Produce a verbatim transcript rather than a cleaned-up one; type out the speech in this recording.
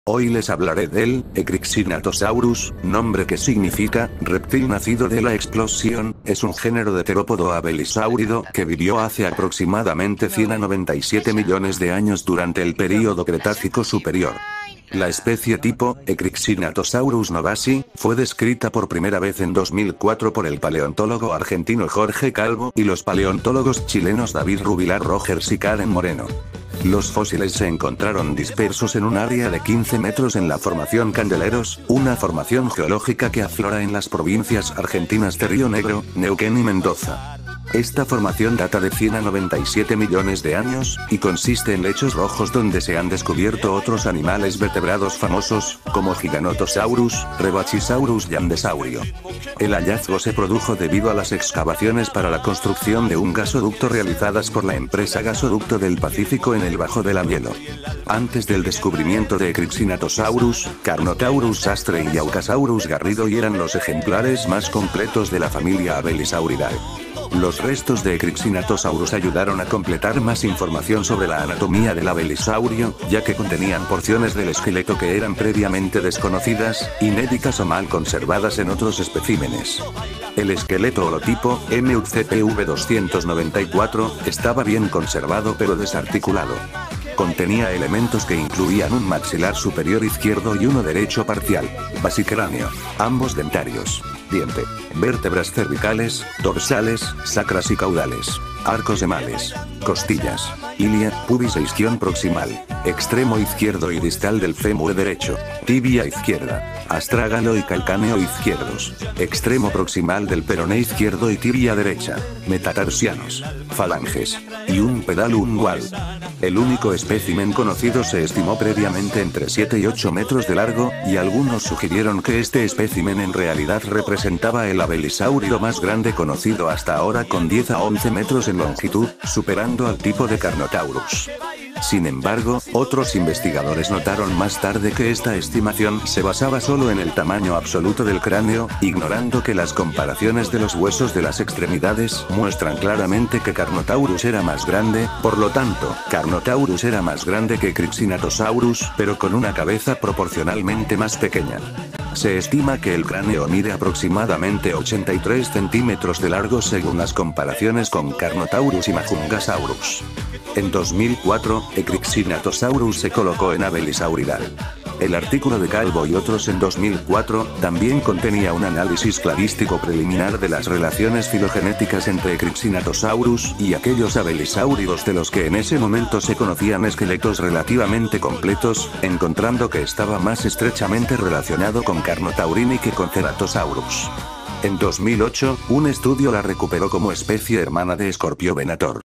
Hoy les hablaré del Ecrixinatosaurus, nombre que significa reptil nacido de la explosión. Es un género de terópodo abelisáurido que vivió hace aproximadamente cien a noventa y siete millones de años durante el período Cretácico superior. La especie tipo, Ecrixinatosaurus novasi, fue descrita por primera vez en dos mil cuatro por el paleontólogo argentino Jorge Calvo y los paleontólogos chilenos David Rubilar Rogers y Karen Moreno. Los fósiles se encontraron dispersos en un área de quince metros en la formación Candeleros, una formación geológica que aflora en las provincias argentinas de Río Negro, Neuquén y Mendoza. Esta formación data de cien a noventa y siete millones de años, y consiste en lechos rojos donde se han descubierto otros animales vertebrados famosos, como Giganotosaurus, Rebachisaurus y Andesaurio. El hallazgo se produjo debido a las excavaciones para la construcción de un gasoducto realizadas por la empresa Gasoducto del Pacífico en el Bajo del Anhielo. Antes del descubrimiento de Ecrixinatosaurus, Carnotaurus sastre y Aucasaurus garrido eran los ejemplares más completos de la familia Abelisauridae. Los restos de Ecrixinatosaurus ayudaron a completar más información sobre la anatomía del abelisaurio, ya que contenían porciones del esqueleto que eran previamente desconocidas, inéditas o mal conservadas en otros especímenes. El esqueleto holotipo, M U C P V doscientos noventa y cuatro, estaba bien conservado pero desarticulado. Contenía elementos que incluían un maxilar superior izquierdo y uno derecho parcial, basicráneo, ambos dentarios, diente, vértebras cervicales, dorsales, sacras y caudales, arcos emales, costillas, ilia, pubis e isquion proximal, extremo izquierdo y distal del fémur derecho, tibia izquierda, astrágalo y calcáneo izquierdos, extremo proximal del peroné izquierdo y tibia derecha, metatarsianos, falanges, y un pedal ungual. El único espécimen conocido se estimó previamente entre siete y ocho metros de largo, y algunos sugirieron que este espécimen en realidad representaba el abelisaurio más grande conocido hasta ahora con diez a once metros en longitud, superando al tipo de Carnotaurus. Sin embargo, otros investigadores notaron más tarde que esta estimación se basaba solo en el tamaño absoluto del cráneo, ignorando que las comparaciones de los huesos de las extremidades muestran claramente que Carnotaurus era más grande. Por lo tanto, Carnotaurus era más grande que Ecrixinatosaurus, pero con una cabeza proporcionalmente más pequeña. Se estima que el cráneo mide aproximadamente ochenta y tres centímetros de largo según las comparaciones con Carnotaurus y Majungasaurus. En dos mil cuatro, Ecrixinatosaurus se colocó en Abelisauridae. El artículo de Calvo y otros en dos mil cuatro también contenía un análisis cladístico preliminar de las relaciones filogenéticas entre Ecrixinatosaurus y aquellos abelisáuridos de los que en ese momento se conocían esqueletos relativamente completos, encontrando que estaba más estrechamente relacionado con Carnotaurini que con Ceratosaurus. En dos mil ocho, un estudio la recuperó como especie hermana de Scorpiovenator.